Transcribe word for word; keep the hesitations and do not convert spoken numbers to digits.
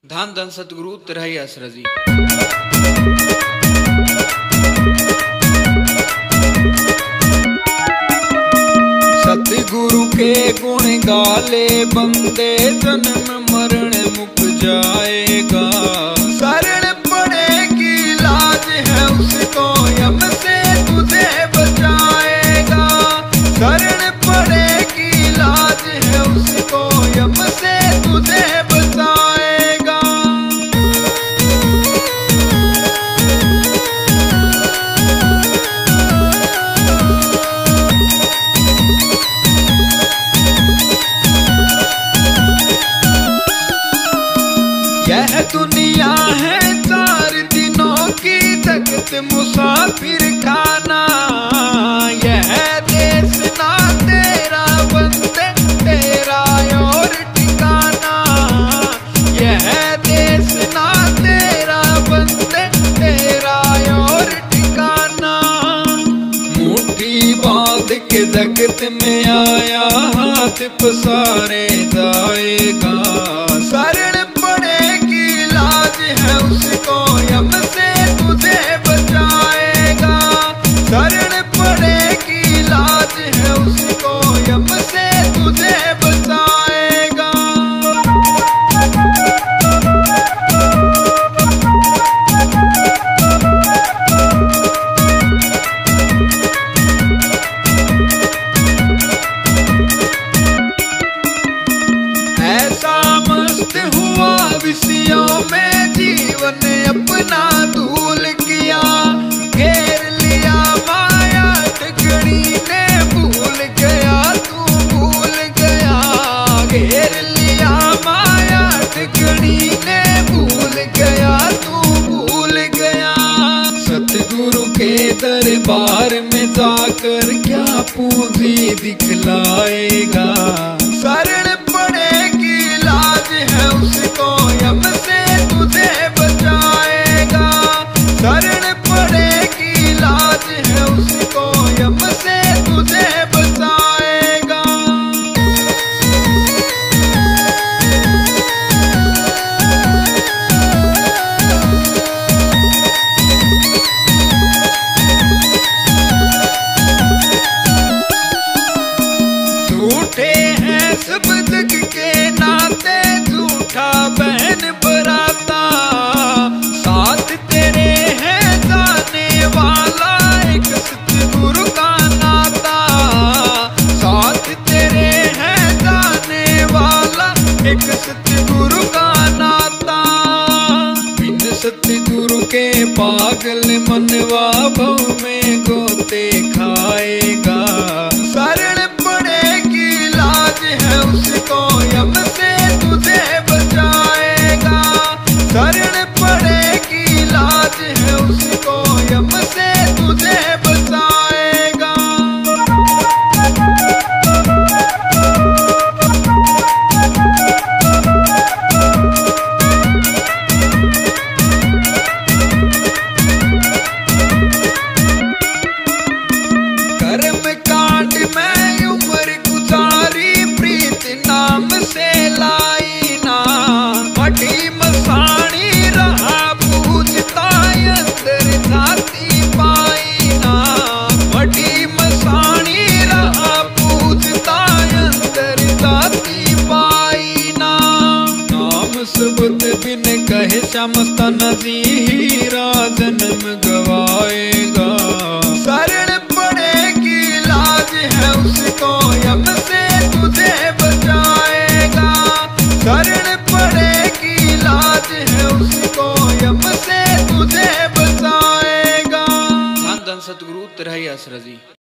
धन धन सतगुरु तेरा ही आसरा जी। सतगुरु के गुण गाले बंदे जन्म मरण मुक जाएगा। शरण पड़ेगी लाज है उसको यम से तुझे बचाएगा। शरण पड़ेगी लाज है उसको यम से तुझे बचाएगा। यह दुनिया है चार दिनों की जगत मुसाफिर खाना। यह देश ना तेरा बंदे तेरा और ठिकाना। यह देश ना तेरा बंदे तेरा और ठिकाना। मुट्ठी बांध के जगत में आया हाथ पसारे जाएगा। शरण पड़ेगी लाज है उसको यम से तुझे बचाएगा। शरण पड़ेगी लाज है उसको यम से तुझे बचाएगा। ऐसा मस्त हुआ विषयों में जीवन अपना धूल किया। घेर लिया माया ठगनी ने भूल गया तू भूल गया। घेर लिया माया ठगनी ने भूल गया तू भूल गया। सतगुरु के दरबार में जाकर क्या पूंजी दिखलाएगा। शरण पड़ेगी लाज है उसको यम से तुझे बचाएगा। शरण पड़ेगी लाज है उसको यम से तुझे बचाएगा। झूठे हैं सब जग के नाते झूठा बहन बराता। साथ तेरे है जाने वाला एक सतगुरु का नाता। साथ तेरे है जाने वाला एक सतगुरु का नाता। बिन सतगुरु के पागल मनवा भव में गोते खाएगा। शरण पड़ेगी लाज है उसको यम से तुझे बचाएगा। शरण पड़ेगी लाज है उसको यम से तुझे बचाएगा। कर्म कांड में उम्र गुजारी प्रीत नाम से लाई ना। मठी मसाणी रहा पूछता अंदर जाती पाई ना। मठी मसाणी रहा पूछता अंदर जाती पाई ना। नाम शब्द बिन कहे श्यामस्ता नजी हीरा जन्म गवाएगा। शरण पड़ेगी लाज है उसको यम से तुझे बचाएगा। शरण पड़ेगी लाज है उसको यम से तुझे बचाएगा। धन धन सतगुरु तेरा ही आसरा जी।